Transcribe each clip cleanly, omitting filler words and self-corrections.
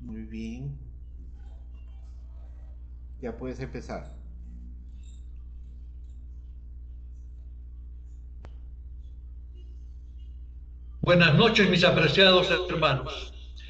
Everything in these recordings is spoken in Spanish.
Muy bien. Ya puedes empezar. Buenas noches, mis apreciados hermanos.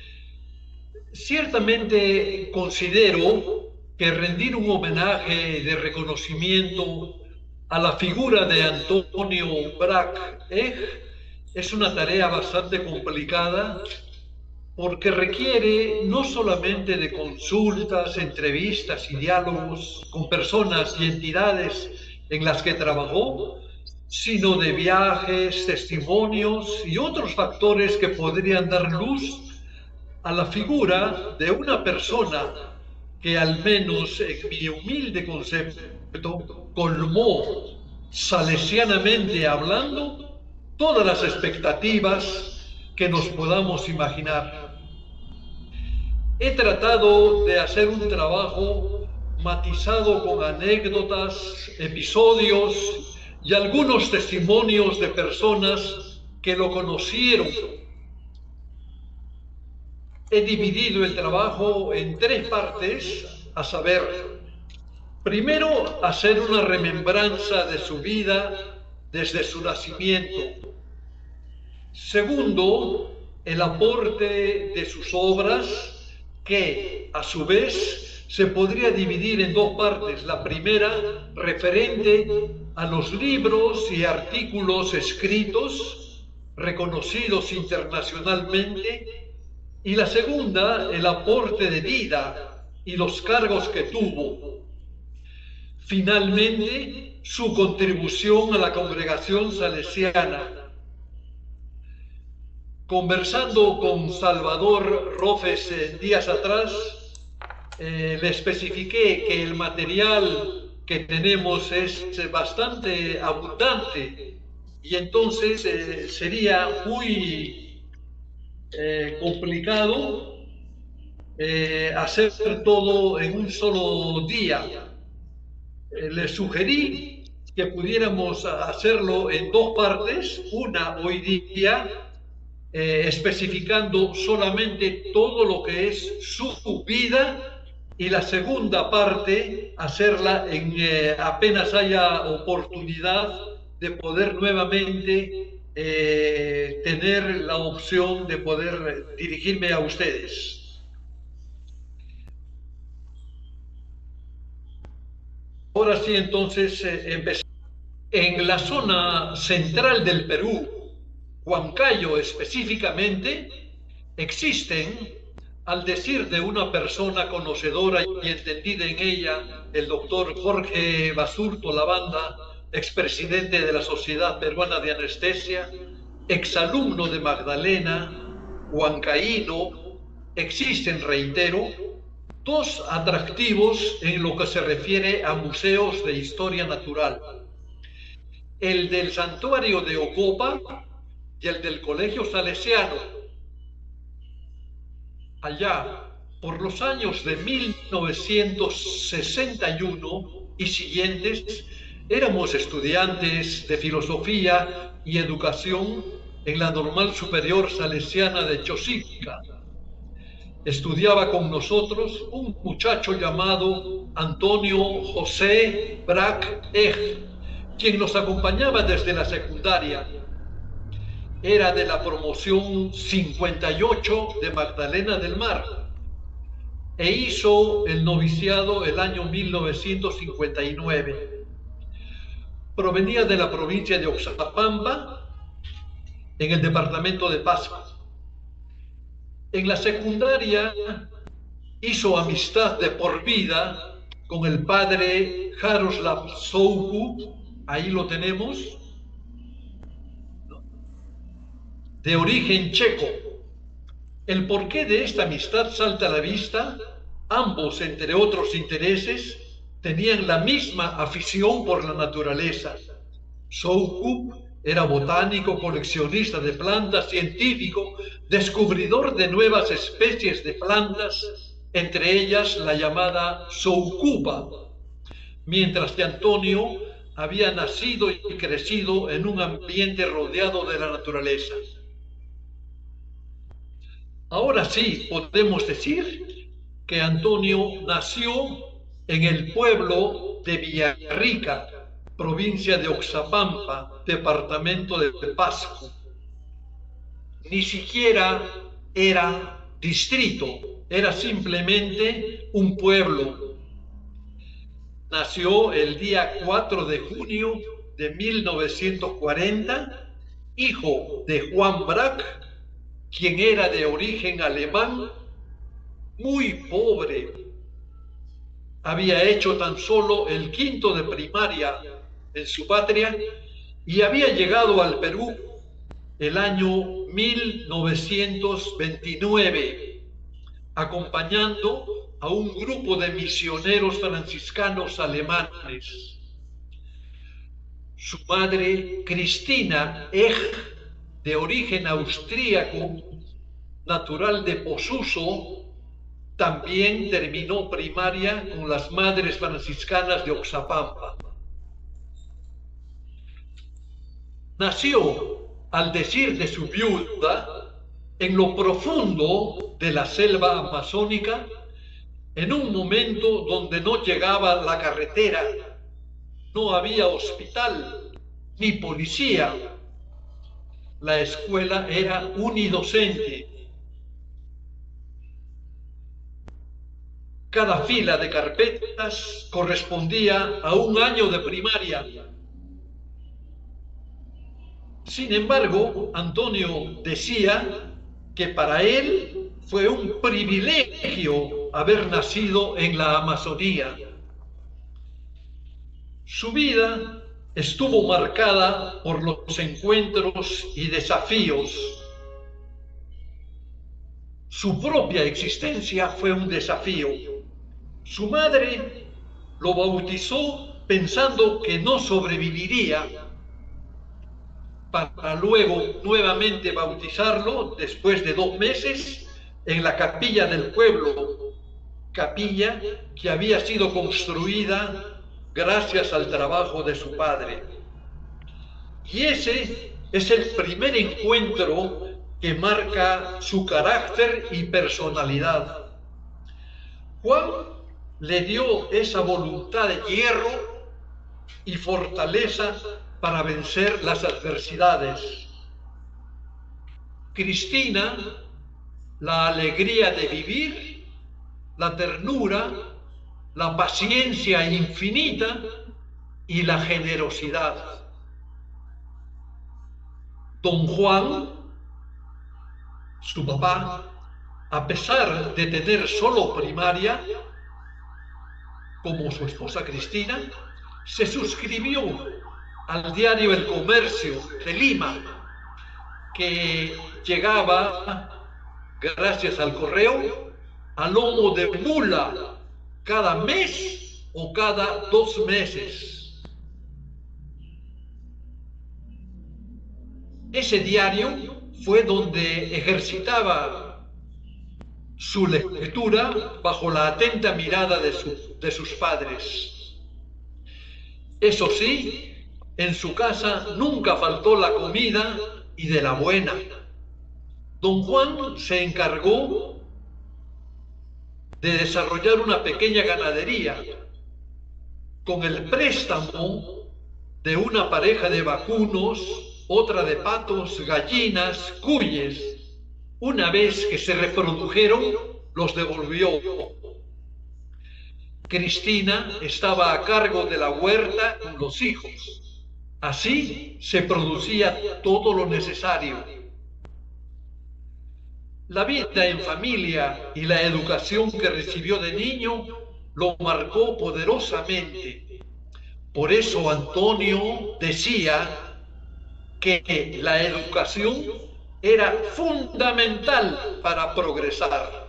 Ciertamente considero que rendir un homenaje de reconocimiento a la figura de Antonio Brac es una tarea bastante complicada porque requiere no solamente de consultas, entrevistas y diálogos con personas y entidades en las que trabajó, sino de viajes, testimonios y otros factores que podrían dar luz a la figura de una persona que, al menos en mi humilde concepto, colmó, salesianamente hablando, todas las expectativas que nos podamos imaginar. He tratado de hacer un trabajo matizado con anécdotas, episodios y algunos testimonios de personas que lo conocieron. He dividido el trabajo en tres partes, a saber, primero, hacer una remembranza de su vida desde su nacimiento. Segundo, el aporte de sus obras, que a su vez se podría dividir en dos partes. La primera, referente a los libros y artículos escritos, reconocidos internacionalmente, y la segunda, el aporte de vida y los cargos que tuvo. Finalmente, su contribución a la congregación salesiana. Conversando con Salvador Rofes días atrás, le especifiqué que el material que tenemos es bastante abundante y entonces sería muy complicado hacer todo en un solo día. Le sugerí que pudiéramos hacerlo en dos partes, una hoy día, especificando solamente todo lo que es su vida, y la segunda parte hacerla en apenas haya oportunidad de poder nuevamente tener la opción de poder dirigirme a ustedes. Ahora sí, entonces empezamos. En la zona central del Perú, Huancayo específicamente, existen, al decir de una persona conocedora y entendida en ella, el doctor Jorge Basurto Lavanda, expresidente de la Sociedad Peruana de Anestesia, exalumno de Magdalena, huancaíno, existen, reitero, dos atractivos en lo que se refiere a museos de historia natural: el del santuario de Ocopa y el del Colegio Salesiano. Allá, por los años de 1961 y siguientes, éramos estudiantes de filosofía y educación en la Normal Superior Salesiana de Chosica. Estudiaba con nosotros un muchacho llamado Antonio José Brac, quien nos acompañaba desde la secundaria. Era de la promoción 58 de Magdalena del Mar e hizo el noviciado el año 1959. Provenía de la provincia de Oxapampa, en el departamento de Pasco. En la secundaria hizo amistad de por vida con el padre Jaroslav Souku, ahí lo tenemos, de origen checo. El porqué de esta amistad salta a la vista. Ambos, entre otros intereses, tenían la misma afición por la naturaleza. Soukup era botánico, coleccionista de plantas, científico, descubridor de nuevas especies de plantas, entre ellas la llamada Soukupa, mientras que Antonio había nacido y crecido en un ambiente rodeado de la naturaleza. Ahora sí podemos decir que Antonio nació en el pueblo de Villarrica, provincia de Oxapampa, departamento de Pasco. Ni siquiera era distrito, era simplemente un pueblo. Nació el día 4 de junio de 1940, hijo de Juan Brac, quien era de origen alemán, muy pobre. Había hecho tan solo el quinto de primaria en su patria y había llegado al Perú el año 1929, acompañando a un grupo de misioneros franciscanos alemanes. Su madre, Cristina Ech, de origen austríaco, natural de Posuso, también terminó primaria con las Madres Franciscanas de Oxapampa. Nació, al decir de su viuda, en lo profundo de la selva amazónica, en un momento donde no llegaba la carretera, no había hospital ni policía. La escuela era unidocente. Cada fila de carpetas correspondía a un año de primaria. Sin embargo, Antonio decía que para él fue un privilegio haber nacido en la Amazonía. Su vida estuvo marcada por los encuentros y desafíos. Su propia existencia fue un desafío. Su madre lo bautizó pensando que no sobreviviría, para luego nuevamente bautizarlo después de 2 meses en la capilla del pueblo, capilla que había sido construida gracias al trabajo de su padre. Y ese es el primer encuentro que marca su carácter y personalidad. Juan le dio esa voluntad de hierro y fortaleza para vencer las adversidades. Cristina, la alegría de vivir, la ternura, la paciencia infinita y la generosidad. Don Juan, su papá, a pesar de tener solo primaria, como su esposa Cristina, se suscribió al diario El Comercio de Lima, que llegaba, gracias al correo, a lomo de mula cada mes o cada 2 meses. Ese diario fue donde ejercitaba su lectura bajo la atenta mirada de sus padres. Eso sí, en su casa nunca faltó la comida y de la buena. Don Juan se encargó de desarrollar una pequeña ganadería con el préstamo de una pareja de vacunos, otra de patos, gallinas, cuyes. Una vez que se reprodujeron, los devolvió. Cristina estaba a cargo de la huerta con los hijos. Así se producía todo lo necesario. La vida en familia y la educación que recibió de niño lo marcó poderosamente. Por eso Antonio decía que la educación era fundamental para progresar.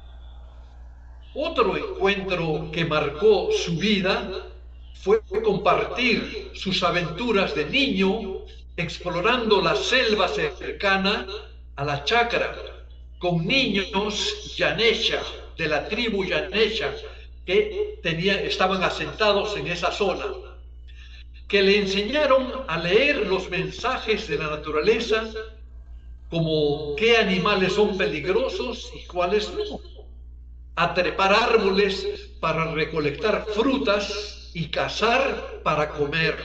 Otro encuentro que marcó su vida fue compartir sus aventuras de niño explorando la selva cercana a la chacra con niños Yanesha, de la tribu Yanesha, que estaban asentados en esa zona, que le enseñaron a leer los mensajes de la naturaleza, como qué animales son peligrosos y cuáles no, a trepar árboles para recolectar frutas y cazar para comer.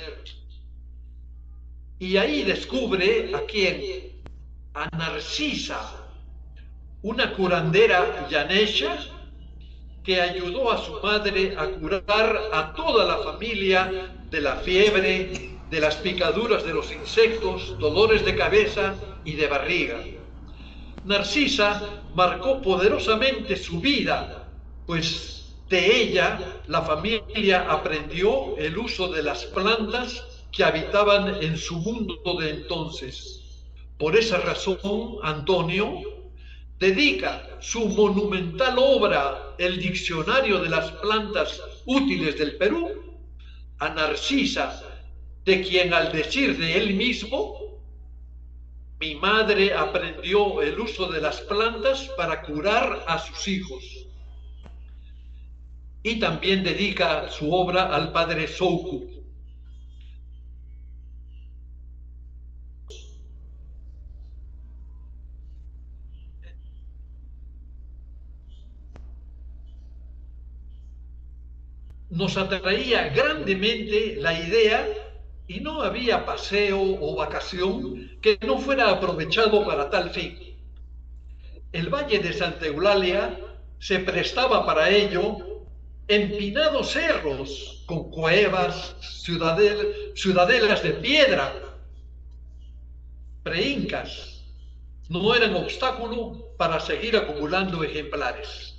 Y ahí descubre ¿a quién? A Narcisa, una curandera llanesha que ayudó a su madre a curar a toda la familia de la fiebre, de las picaduras de los insectos, dolores de cabeza y de barriga. Narcisa marcó poderosamente su vida, pues de ella la familia aprendió el uso de las plantas que habitaban en su mundo de entonces. Por esa razón, Antonio dedica su monumental obra, el Diccionario de las Plantas Útiles del Perú, a Narcisa, de quien, al decir de él mismo, mi madre aprendió el uso de las plantas para curar a sus hijos. Y también dedica su obra al padre Souku. Nos atraía grandemente la idea y no había paseo o vacación que no fuera aprovechado para tal fin. El valle de Santa Eulalia se prestaba para ello, empinados cerros con cuevas, ciudadelas de piedra, preincas, no eran obstáculo para seguir acumulando ejemplares.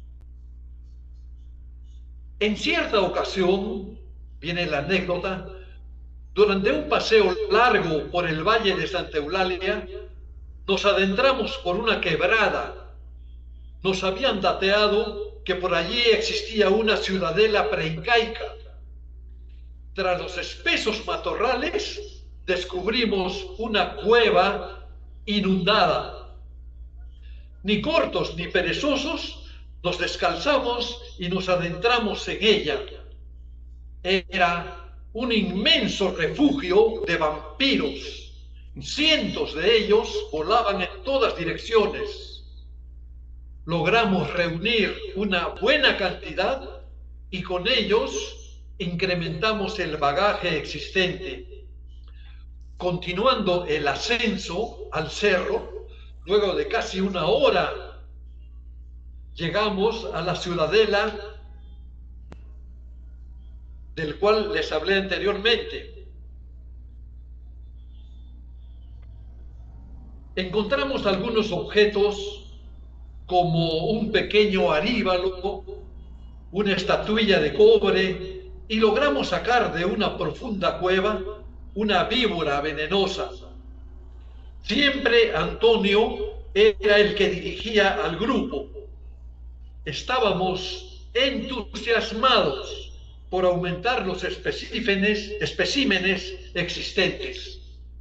En cierta ocasión, viene la anécdota, durante un paseo largo por el valle de Santa Eulalia, nos adentramos por una quebrada. Nos habían dateado que por allí existía una ciudadela preincaica. Tras los espesos matorrales, descubrimos una cueva inundada. Ni cortos ni perezosos, nos descalzamos y nos adentramos en ella. Era un inmenso refugio de vampiros. Cientos de ellos volaban en todas direcciones. Logramos reunir una buena cantidad y con ellos incrementamos el bagaje existente. Continuando el ascenso al cerro, luego de casi una hora, llegamos a la ciudadela del cual les hablé anteriormente. Encontramos algunos objetos como un pequeño aríbalo, una estatuilla de cobre, y logramos sacar de una profunda cueva una víbora venenosa. Siempre Antonio era el que dirigía al grupo. Estábamos entusiasmados por aumentar los especímenes existentes.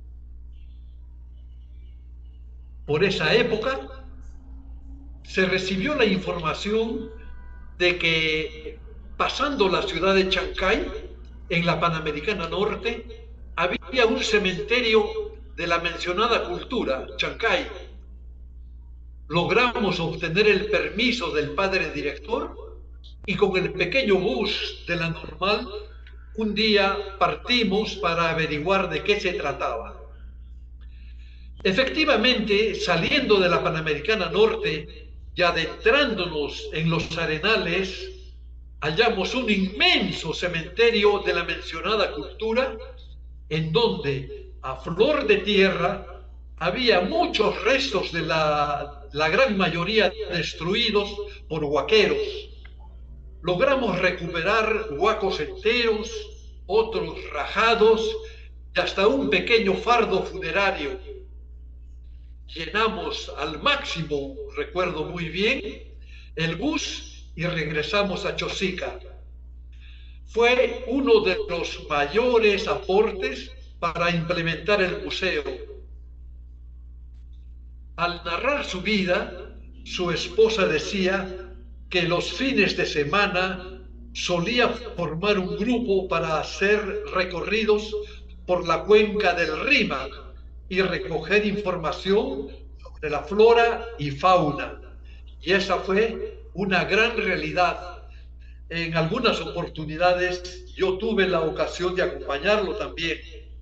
Por esa época se recibió la información de que, pasando la ciudad de Chancay, en la Panamericana Norte, había un cementerio de la mencionada cultura, Chancay. Logramos obtener el permiso del padre director y con el pequeño bus de la normal, un día partimos para averiguar de qué se trataba. Efectivamente, saliendo de la Panamericana Norte y adentrándonos en los arenales, hallamos un inmenso cementerio de la mencionada cultura, en donde, a flor de tierra, había muchos restos de la gran mayoría destruidos por huaqueros. Logramos recuperar huacos enteros, otros rajados y hasta un pequeño fardo funerario. Llenamos al máximo, recuerdo muy bien, el bus y regresamos a Chosica. Fue uno de los mayores aportes para implementar el museo. Al narrar su vida, su esposa decía que los fines de semana solía formar un grupo para hacer recorridos por la cuenca del Rímac y recoger información sobre la flora y fauna. Y esa fue una gran realidad. En algunas oportunidades yo tuve la ocasión de acompañarlo también.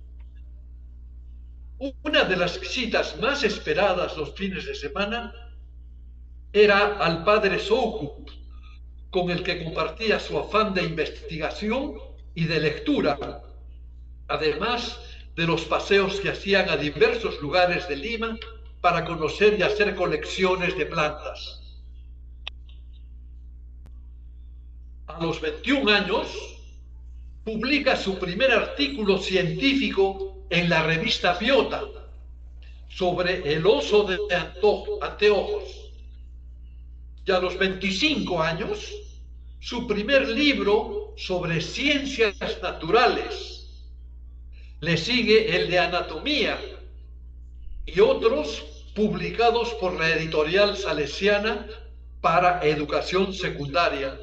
Una de las visitas más esperadas los fines de semana era al padre Soukup, con el que compartía su afán de investigación y de lectura, además de los paseos que hacían a diversos lugares de Lima para conocer y hacer colecciones de plantas. A los 21 años, publica su primer artículo científico en la revista Biota sobre el oso de anteojos. Y a los 25 años, su primer libro sobre ciencias naturales. Le sigue el de anatomía y otros publicados por la editorial salesiana para educación secundaria.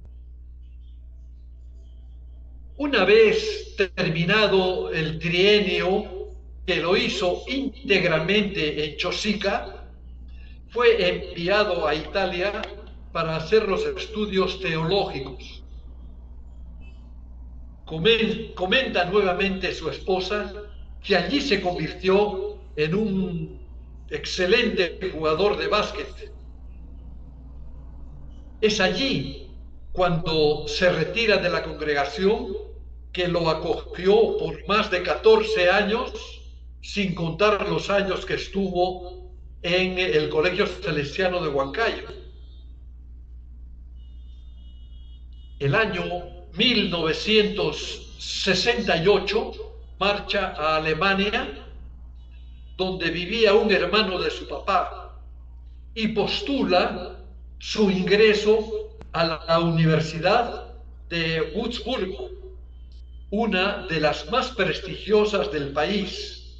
Una vez terminado el trienio, que lo hizo íntegramente en Chosica, fue enviado a Italia para hacer los estudios teológicos. Comenta nuevamente su esposa que allí se convirtió en un excelente jugador de básquet. Es allí cuando se retira de la congregación, que lo acogió por más de 14 años, sin contar los años que estuvo en el Colegio Salesiano de Huancayo. El año 1968 marcha a Alemania, donde vivía un hermano de su papá, y postula su ingreso a la Universidad de Würzburgo, una de las más prestigiosas del país.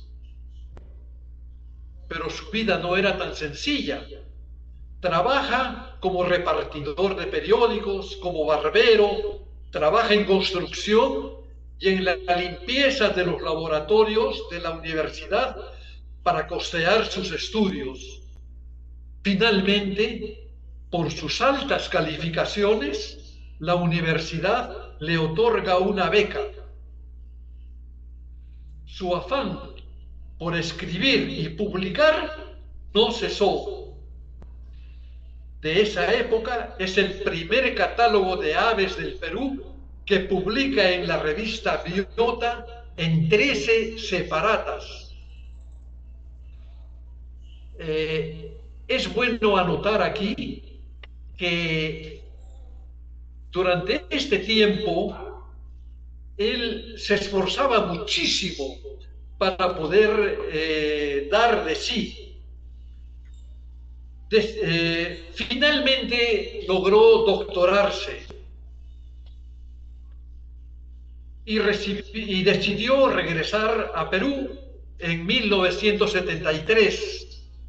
Pero su vida no era tan sencilla. Trabaja como repartidor de periódicos, como barbero, trabaja en construcción y en la limpieza de los laboratorios de la universidad para costear sus estudios. Finalmente, por sus altas calificaciones, la universidad le otorga una beca. Su afán por escribir y publicar no cesó. De esa época es el primer catálogo de aves del Perú que publica en la revista Biota en 13 separatas. Es bueno anotar aquí que durante este tiempo él se esforzaba muchísimo para poder dar de sí. Finalmente logró doctorarse y decidió regresar a Perú en 1973.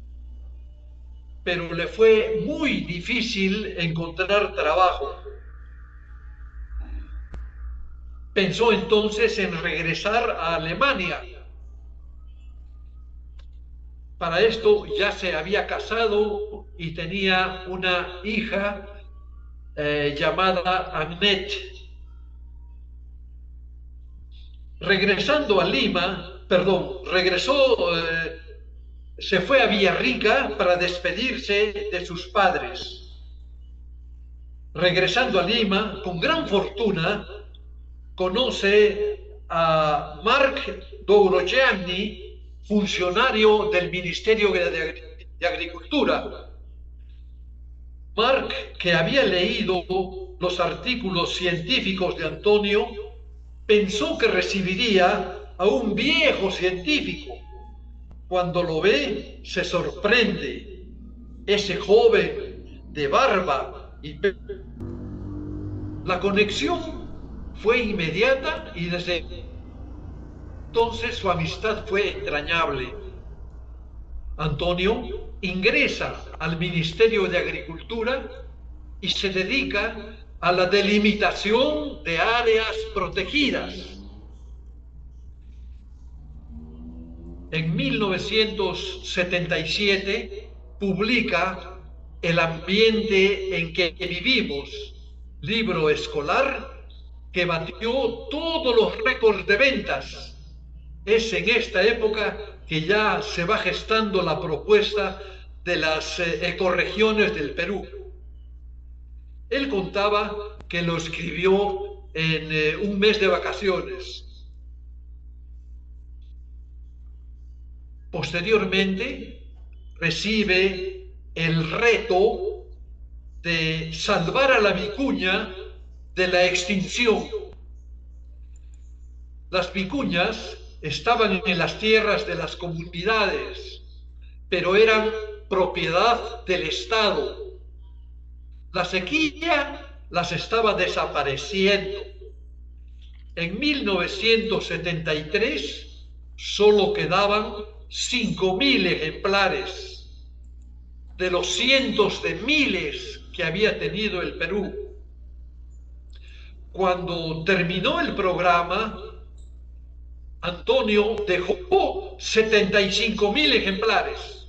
Pero le fue muy difícil encontrar trabajo. Pensó entonces en regresar a Alemania. Para esto ya se había casado y tenía una hija llamada Annette. Regresando a Lima, se fue a Villarrica para despedirse de sus padres. Regresando a Lima, con gran fortuna, conoce a Marc Dourogianni, funcionario del Ministerio de Agricultura. Marc, que había leído los artículos científicos de Antonio, pensó que recibiría a un viejo científico. Cuando lo ve, se sorprende. Ese joven de barba y pelo. La conexión fue inmediata y desde entonces su amistad fue entrañable. Antonio ingresa al Ministerio de Agricultura y se dedica a la delimitación de áreas protegidas. En 1977 publica El ambiente en que vivimos, libro escolar que batió todos los récords de ventas. Es en esta época que ya se va gestando la propuesta de las ecorregiones del Perú. Él contaba que lo escribió en un mes de vacaciones. Posteriormente recibe el reto de salvar a la vicuña de la extinción. Las vicuñas estaban en las tierras de las comunidades, pero eran propiedad del Estado. La sequía las estaba desapareciendo. En 1973 solo quedaban 5.000 ejemplares de los cientos de miles que había tenido el Perú. Cuando terminó el programa, Antonio dejó 75.000 ejemplares.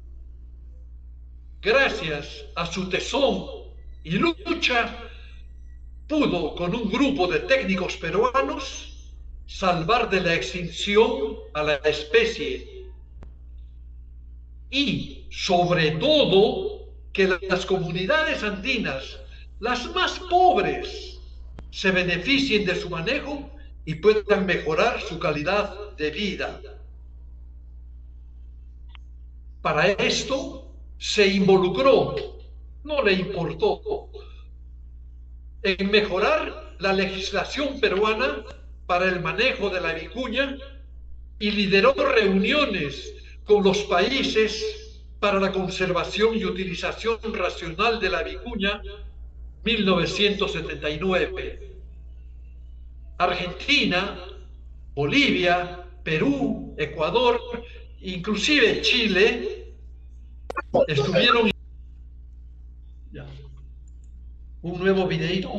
Gracias a su tesón y lucha, pudo con un grupo de técnicos peruanos salvar de la extinción a la especie y, sobre todo, que las comunidades andinas, las más pobres, se beneficien de su manejo y puedan mejorar su calidad de vida. Para esto se involucró, no le importó, en mejorar la legislación peruana para el manejo de la vicuña y lideró reuniones con los países para la conservación y utilización racional de la vicuña 1979. Argentina, Bolivia, Perú, Ecuador, inclusive Chile, estuvieron. Ya. Un nuevo videíto.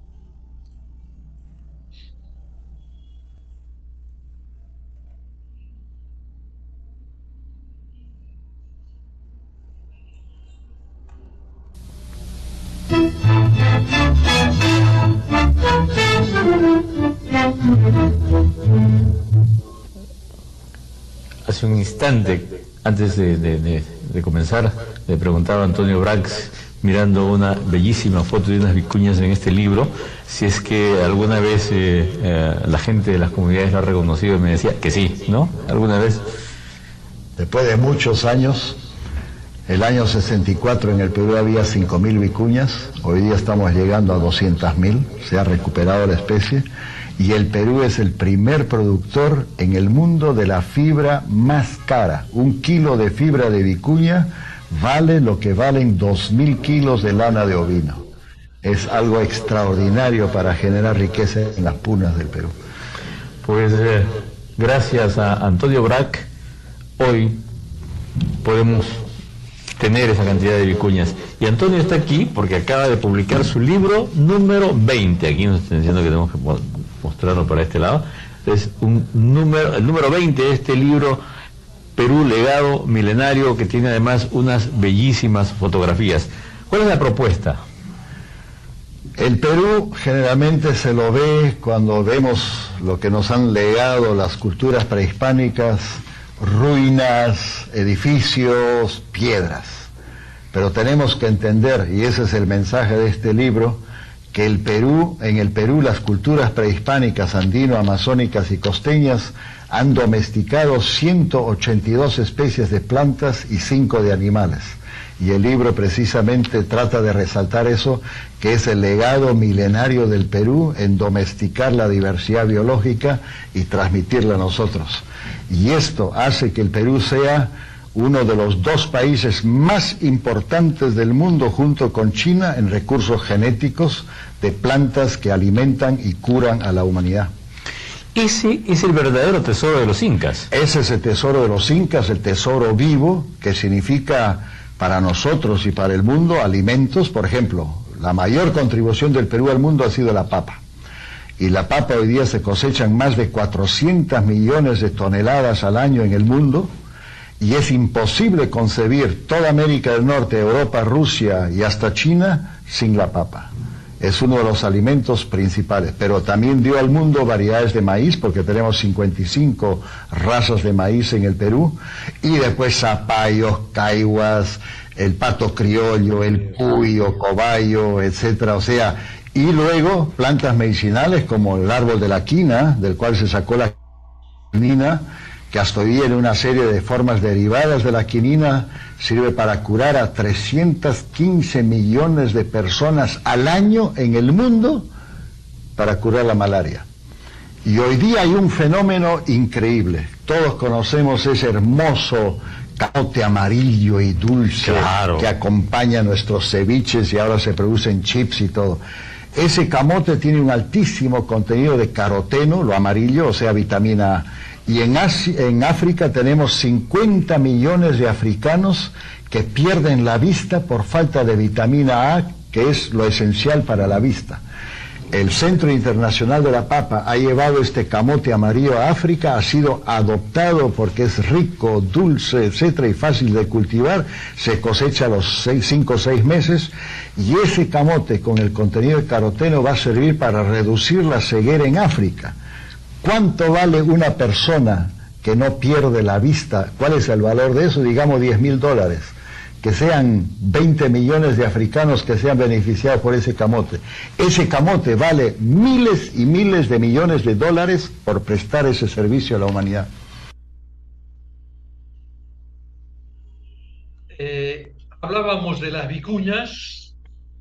Hace un instante, antes de comenzar, le preguntaba a Antonio Brax, mirando una bellísima foto de unas vicuñas en este libro, si es que alguna vez la gente de las comunidades lo ha reconocido, y me decía que sí, ¿no? ¿Alguna vez? Después de muchos años, el año 64 en el Perú había 5.000 vicuñas, hoy día estamos llegando a 200.000, se ha recuperado la especie, y el Perú es el primer productor en el mundo de la fibra más cara. 1 kilo de fibra de vicuña vale lo que valen 2.000 kilos de lana de ovino. Es algo extraordinario para generar riqueza en las punas del Perú. Pues gracias a Antonio Brax, hoy podemos tener esa cantidad de vicuñas. Y Antonio está aquí porque acaba de publicar su libro número 20. Aquí nos están diciendo que tenemos que mostrarlo para este lado. Es el número 20 de este libro, Perú, legado milenario, que tiene además unas bellísimas fotografías. ¿Cuál es la propuesta? El Perú generalmente se lo ve cuando vemos lo que nos han legado las culturas prehispánicas, ruinas, edificios, piedras. Pero tenemos que entender, y ese es el mensaje de este libro, que en el Perú las culturas prehispánicas, andino, amazónicas y costeñas han domesticado 182 especies de plantas y 5 de animales. Y el libro precisamente trata de resaltar eso, que es el legado milenario del Perú en domesticar la diversidad biológica y transmitirla a nosotros. Y esto hace que el Perú sea uno de los 2 países más importantes del mundo, junto con China, en recursos genéticos de plantas que alimentan y curan a la humanidad. Ese es el verdadero tesoro de los incas. Ese es el tesoro de los incas, el tesoro vivo, que significa para nosotros y para el mundo alimentos. Por ejemplo, la mayor contribución del Perú al mundo ha sido la papa. Y la papa hoy día se cosechan más de 400 millones de toneladas al año en el mundo, Y es imposible concebir toda América del Norte, Europa, Rusia y hasta China sin la papa. Es uno de los alimentos principales, pero también dio al mundo variedades de maíz, porque tenemos 55 razas de maíz en el Perú, y después zapallos, caiguas, el pato criollo, el cuyo, cobayo, etcétera. O sea, y luego plantas medicinales como el árbol de la quina, del cual se sacó la quinina, que hasta hoy en una serie de formas derivadas de la quinina sirve para curar a 315 millones de personas al año en el mundo, para curar la malaria. Y hoy día hay un fenómeno increíble. Todos conocemos ese hermoso camote amarillo y dulce, claro, que acompaña nuestros ceviches y ahora se producen chips y todo. Ese camote tiene un altísimo contenido de caroteno, lo amarillo, o sea, vitamina A. Y en África tenemos 50 millones de africanos que pierden la vista por falta de vitamina A, que es lo esencial para la vista. El Centro Internacional de la Papa ha llevado este camote amarillo a África, ha sido adoptado porque es rico, dulce, etcétera, y fácil de cultivar, se cosecha a los 5 o 6 meses, y ese camote con el contenido de caroteno va a servir para reducir la ceguera en África. ¿Cuánto vale una persona que no pierde la vista? ¿Cuál es el valor de eso? Digamos $10.000. Que sean 20 millones de africanos que sean beneficiados por ese camote. Ese camote vale miles y miles de millones de dólares por prestar ese servicio a la humanidad. Hablábamos de las vicuñas,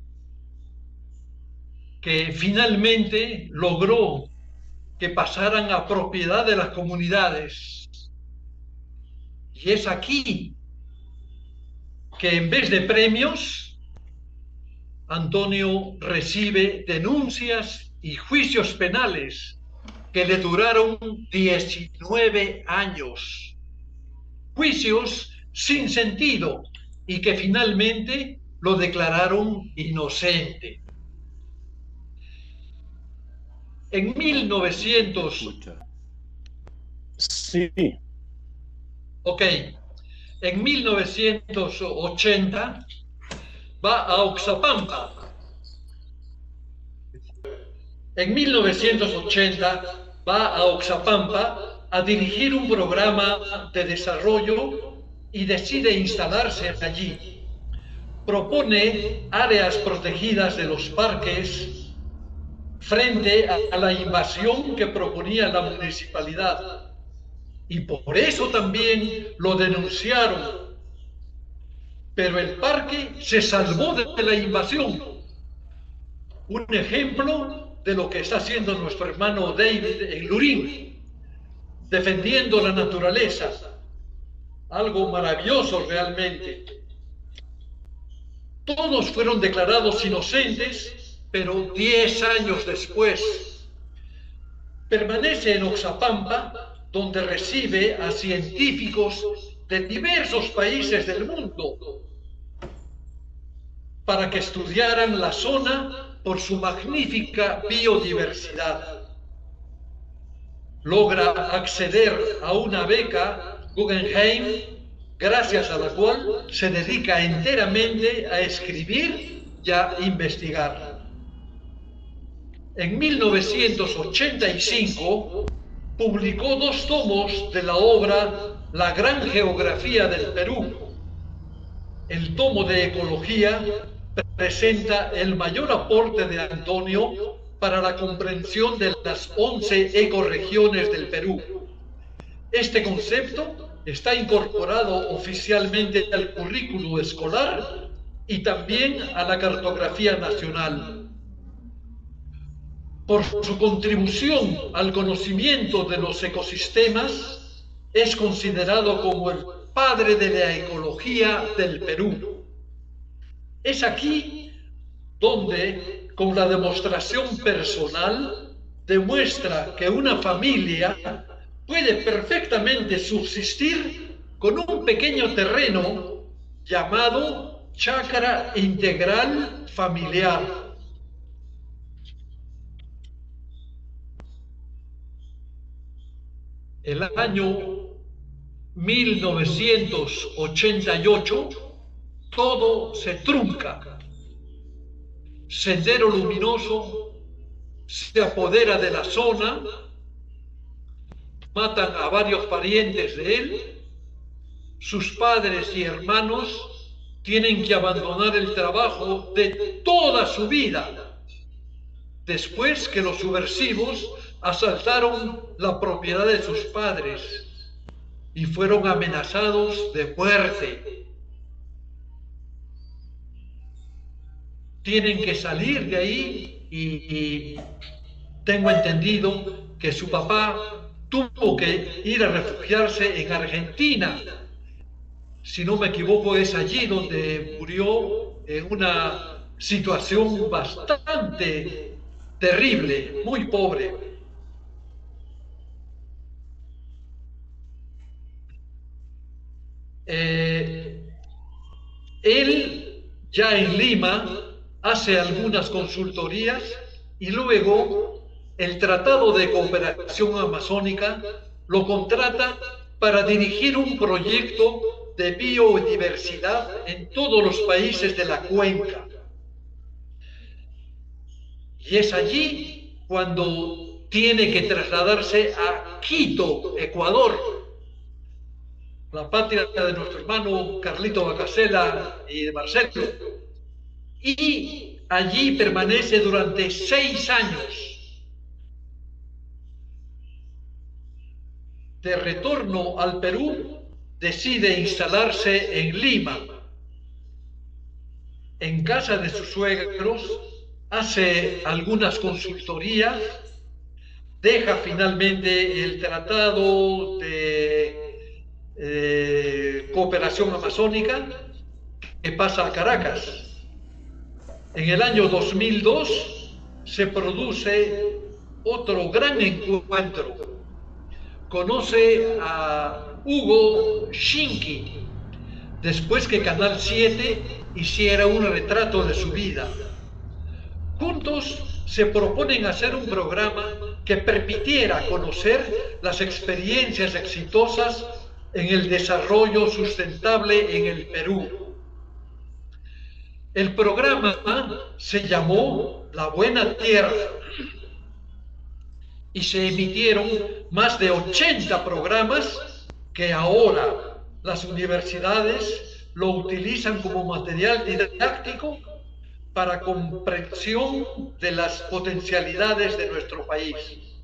que finalmente logró que pasaran a propiedad de las comunidades. Y es aquí que en vez de premios, Antonio recibe denuncias y juicios penales que le duraron 19 años. Juicios sin sentido y que finalmente lo declararon inocente. En 1900... Sí. Ok. En 1980 va a Oxapampa. En 1980 va a Oxapampa a dirigir un programa de desarrollo y decide instalarse allí. Propone áreas protegidas de los parques frente a la invasión que proponía la municipalidad. Y por eso también lo denunciaron. Pero el parque se salvó de la invasión. Un ejemplo de lo que está haciendo nuestro hermano David en Lurín, defendiendo la naturaleza. Algo maravilloso realmente. Todos fueron declarados inocentes, pero 10 años después permanece en Oxapampa, donde recibe a científicos de diversos países del mundo para que estudiaran la zona por su magnífica biodiversidad. Logra acceder a una beca Guggenheim, gracias a la cual se dedica enteramente a escribir y a investigar. En 1985 publicó 2 tomos de la obra La Gran Geografía del Perú. El tomo de Ecología presenta el mayor aporte de Antonio para la comprensión de las 11 ecorregiones del Perú. Este concepto está incorporado oficialmente al currículo escolar y también a la cartografía nacional. Por su contribución al conocimiento de los ecosistemas, es considerado como el padre de la ecología del Perú. Es aquí donde, con la demostración personal, demuestra que una familia puede perfectamente subsistir con un pequeño terreno llamado chácara integral familiar. El año 1988, todo se trunca. Sendero Luminoso se apodera de la zona, matan a varios parientes de él, sus padres y hermanos tienen que abandonar el trabajo de toda su vida, después que los subversivos asaltaron la propiedad de sus padres y fueron amenazados de muerte. Tienen que salir de ahí y tengo entendido que su papá tuvo que ir a refugiarse en Argentina. Si no me equivoco, es allí donde murió en una situación bastante terrible, muy pobre. Él ya en Lima hace algunas consultorías y luego el Tratado de Cooperación Amazónica lo contrata para dirigir un proyecto de biodiversidad en todos los países de la cuenca. Y es allí cuando tiene que trasladarse a Quito, Ecuador, la patria de nuestro hermano Carlito Bacasela y de Marcelo. Y allí permanece durante 6 años. De retorno al Perú, decide instalarse en Lima. En casa de sus suegros, hace algunas consultorías, deja finalmente el Tratado de Cooperación Amazónica, que pasa a Caracas. En el año 2002 se produce otro gran encuentro. Conoce a Hugo Shinki, después que Canal 7 hiciera un retrato de su vida. Juntos se proponen hacer un programa que permitiera conocer las experiencias exitosas en el desarrollo sustentable en el Perú. El programa se llamó La Buena Tierra y se emitieron más de 80 programas que ahora las universidades lo utilizan como material didáctico para comprensión de las potencialidades de nuestro país.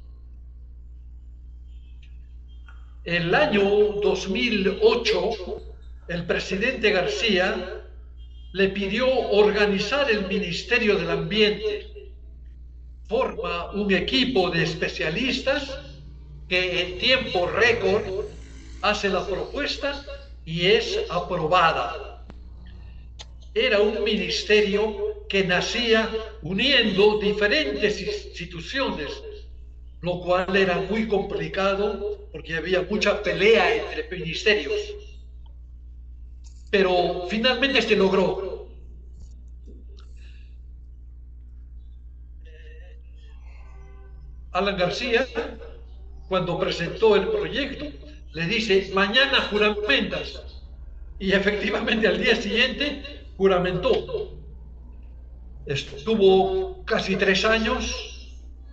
En el año 2008, el presidente García le pidió organizar el Ministerio del Ambiente. Forma un equipo de especialistas que en tiempo récord hace la propuesta y es aprobada. Era un ministerio que nacía uniendo diferentes instituciones, lo cual era muy complicado porque había mucha pelea entre ministerios. Pero finalmente se logró. Alan García, cuando presentó el proyecto, le dice: mañana juramentas. Y efectivamente al día siguiente juramentó. Estuvo casi 3 años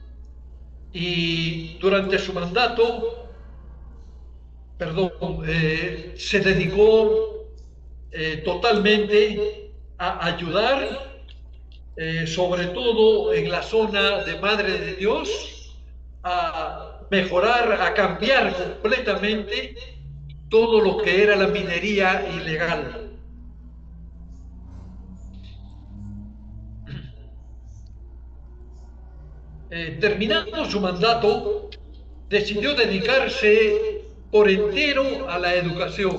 y durante su mandato, se dedicó totalmente a ayudar, sobre todo en la zona de Madre de Dios, a mejorar, a cambiar completamente todo lo que era la minería ilegal. Terminando su mandato, decidió dedicarse por entero a la educación.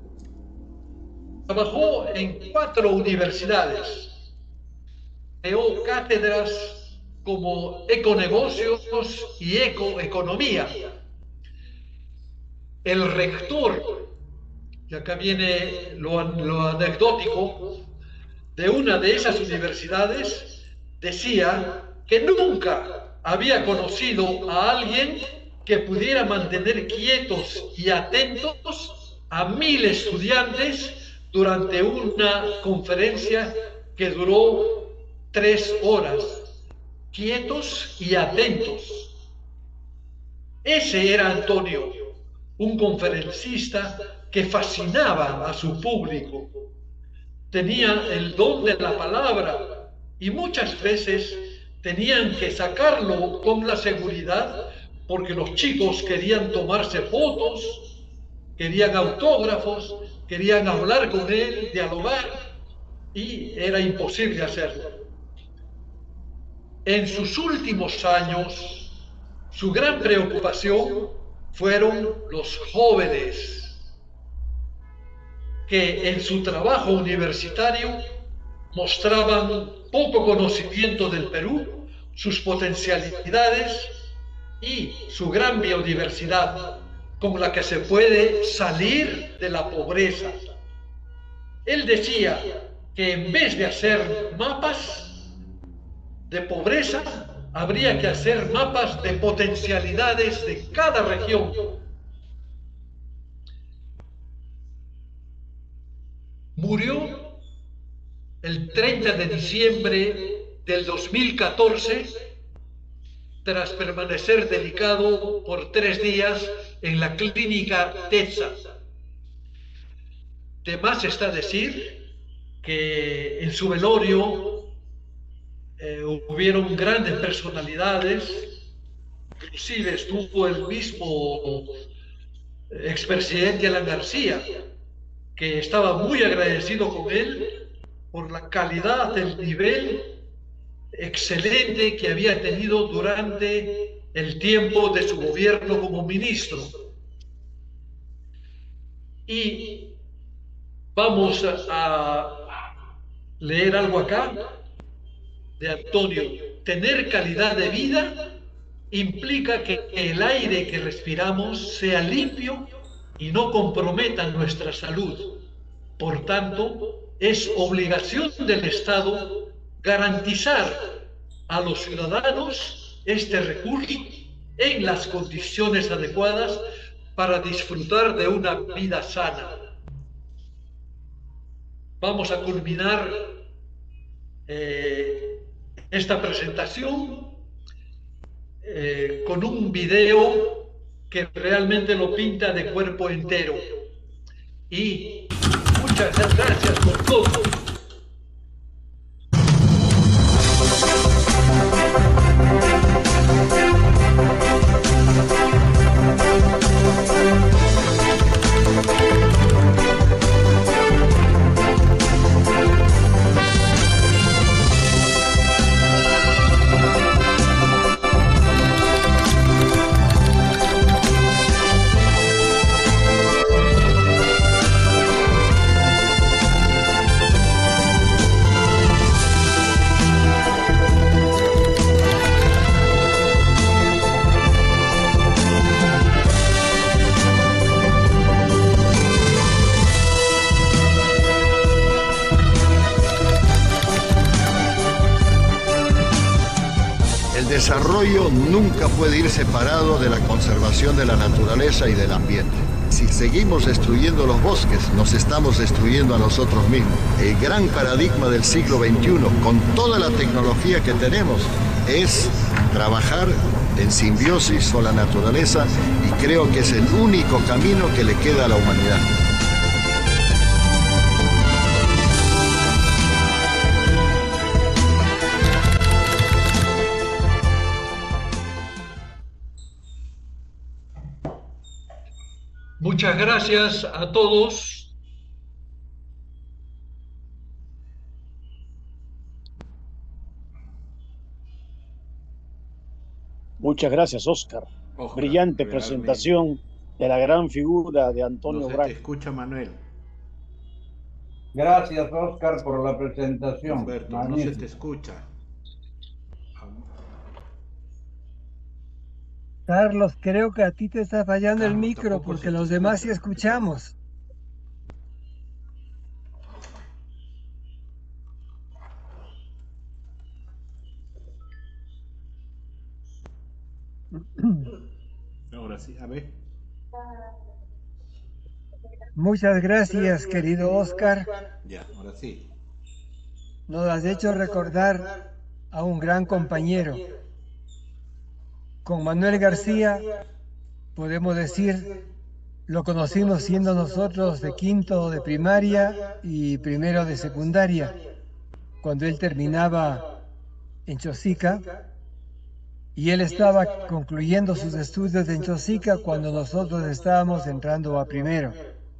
Trabajó en 4 universidades, creó cátedras como econegocios y ecoeconomía. El rector, y acá viene lo anecdótico, de una de esas universidades decía que nunca había conocido a alguien que pudiera mantener quietos y atentos a 1000 estudiantes durante una conferencia que duró 3 horas, quietos y atentos. Ese era Antonio, un conferencista que fascinaba a su público. Tenía el don de la palabra y muchas veces tenían que sacarlo con la seguridad porque los chicos querían tomarse fotos, querían autógrafos, querían hablar con él, dialogar, y era imposible hacerlo. En sus últimos años, su gran preocupación fueron los jóvenes que en su trabajo universitario mostraban poco conocimiento del Perú, sus potencialidades y su gran biodiversidad con la que se puede salir de la pobreza. Él decía que en vez de hacer mapas de pobreza, habría que hacer mapas de potencialidades de cada región. Murió el 30 de diciembre del 2014 tras permanecer delicado por 3 días en la clínica TETSA. De más está decir que en su velorio hubieron grandes personalidades, inclusive estuvo el mismo expresidente Alan García, que estaba muy agradecido con él por la calidad del nivel excelente que había tenido durante el tiempo de su gobierno como ministro. Y vamos a leer algo acá de Antonio. Tener calidad de vida implica que el aire que respiramos sea limpio y no comprometa nuestra salud. Por tanto, es obligación del Estado garantizar a los ciudadanos este recurso en las condiciones adecuadas para disfrutar de una vida sana. Vamos a culminar esta presentación con un video que realmente lo pinta de cuerpo entero. Y muchas gracias por todo. El desarrollo nunca puede ir separado de la conservación de la naturaleza y del ambiente. Si seguimos destruyendo los bosques, nos estamos destruyendo a nosotros mismos. El gran paradigma del siglo XXI, con toda la tecnología que tenemos, es trabajar en simbiosis con la naturaleza, y creo que es el único camino que le queda a la humanidad. Muchas gracias a todos. Muchas gracias, Oscar. Ojalá, Brillante realmente. presentación de la gran figura de No Antonio se te Brac. escucha, Manuel. Gracias, Oscar, por la presentación. Humberto, no se Magnífico. te escucha. Carlos, creo que a ti te está fallando el Carlos, micro tampoco porque se te los demás sí escucha. escuchamos. Ahora sí, a ver. Muchas gracias, querido Oscar. Ya, ahora sí. Nos has hecho recordar a un gran compañero. Con Manuel García, podemos decir, lo conocimos siendo nosotros de quinto de primaria y primero de secundaria, cuando él terminaba en Chosica, y él estaba concluyendo sus estudios en Chosica cuando nosotros estábamos entrando a primero.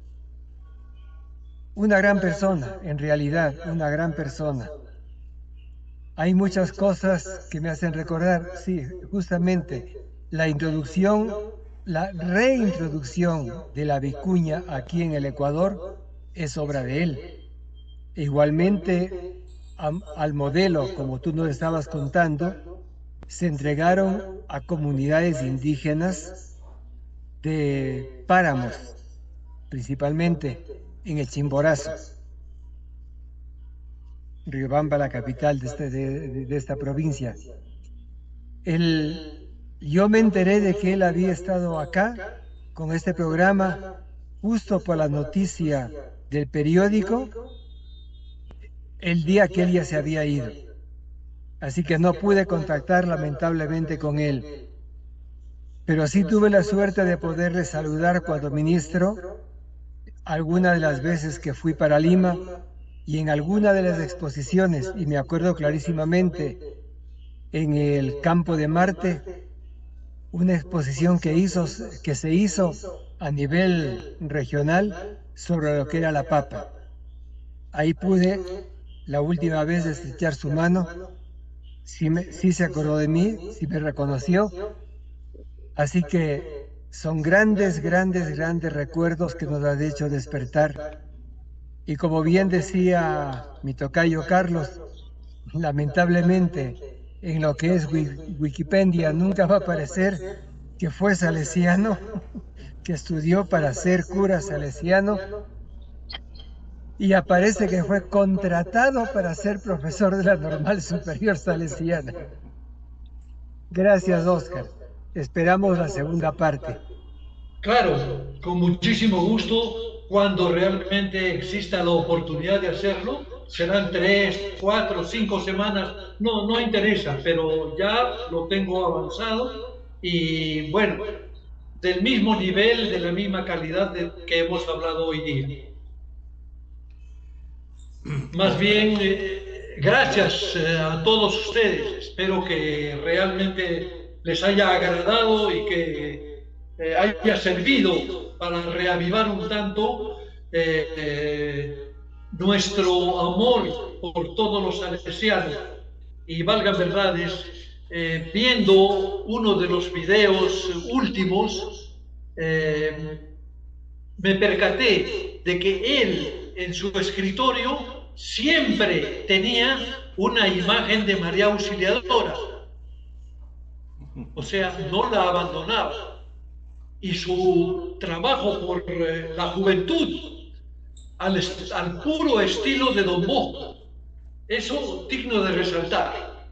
Una gran persona, en realidad, una gran persona. Hay muchas cosas que me hacen recordar, sí, justamente la introducción, la reintroducción de la vicuña aquí en el Ecuador es obra de él. Igualmente, al modelo, como tú nos estabas contando, se entregaron a comunidades indígenas de páramos, principalmente en el Chimborazo. Riobamba, la capital de esta provincia. Yo me enteré de que él había estado acá con este programa justo por la noticia del periódico el día que él ya se había ido. Así que no pude contactar lamentablemente con él. Pero sí tuve la suerte de poderle saludar cuando ministro alguna de las veces que fui para Lima y en alguna de las exposiciones, y me acuerdo clarísimamente, en el Campo de Marte, una exposición que se hizo a nivel regional sobre lo que era la papa. Ahí pude, la última vez, estrechar su mano, sí se acordó de mí, sí me reconoció, así que son grandes, grandes, grandes recuerdos que nos han hecho despertar. Y como bien decía mi tocayo Carlos, lamentablemente en lo que es Wikipedia nunca va a aparecer que fue salesiano, que estudió para ser cura salesiano, y aparece que fue contratado para ser profesor de la Normal Superior Salesiana. Gracias, Oscar. Esperamos la segunda parte. Claro, con muchísimo gusto, cuando realmente exista la oportunidad de hacerlo, serán 3, 4, 5 semanas, no interesa, pero ya lo tengo avanzado y bueno, del mismo nivel, de la misma calidad que hemos hablado hoy día. Más bien, gracias a todos ustedes. Espero que realmente les haya agradado y que haya servido para reavivar un tanto nuestro amor por todos los salesianos. Y valgan verdades, viendo uno de los videos últimos, me percaté de que él en su escritorio siempre tenía una imagen de María Auxiliadora, o sea, no la abandonaba. Y su trabajo por la juventud, al puro estilo de Don Bosco, eso digno de resaltar.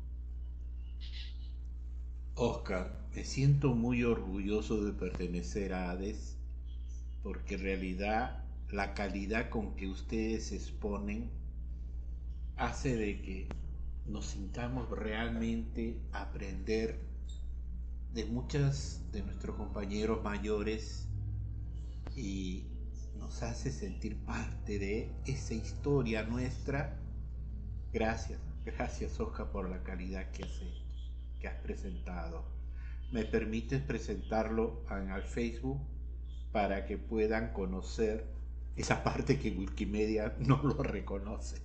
Oscar, me siento muy orgulloso de pertenecer a ADES, porque en realidad la calidad con que ustedes se exponen hace de que nos sintamos realmente a aprender de muchos de nuestros compañeros mayores y nos hace sentir parte de esa historia nuestra. Gracias Oscar por la calidad que has presentado. ¿Me permites presentarlo al Facebook para que puedan conocer esa parte que Wikimedia no lo reconoce?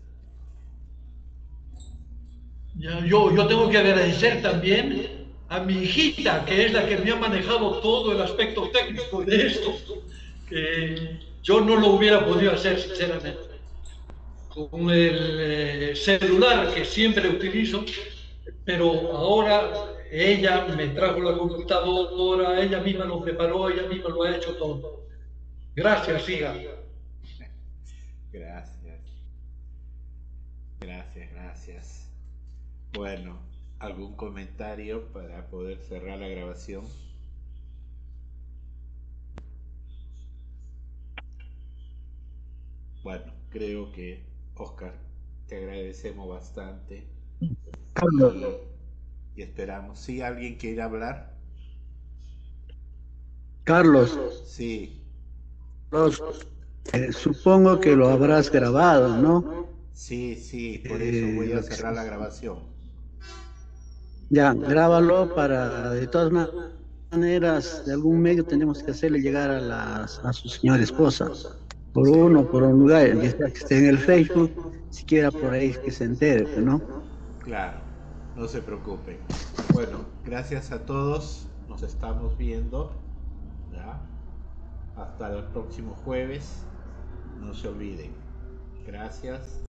Yo tengo que agradecer también a mi hijita, que es la que me ha manejado todo el aspecto técnico de esto, que yo no lo hubiera podido hacer, sinceramente. Con el celular que siempre utilizo, pero ahora ella me trajo la computadora, ella misma lo preparó, ella misma lo ha hecho todo. Gracias, hija. Gracias. Bueno, ¿algún comentario para poder cerrar la grabación? Bueno, creo que, Oscar, te agradecemos bastante Carlos, y esperamos. ¿Sí? ¿Alguien quiere hablar? Carlos, Sí, supongo que lo habrás grabado, ¿no? sí, por eso voy a Lo que cerrar la grabación. Ya, grábalo para, de todas maneras, de algún medio tenemos que hacerle llegar a su señora esposa, por Sí, uno, por un lugar, ya sea que esté en el Facebook, siquiera por ahí que se entere, ¿no? claro, no se preocupen. Bueno, gracias a todos, nos estamos viendo, ¿ya? Hasta el próximo jueves, no se olviden. Gracias.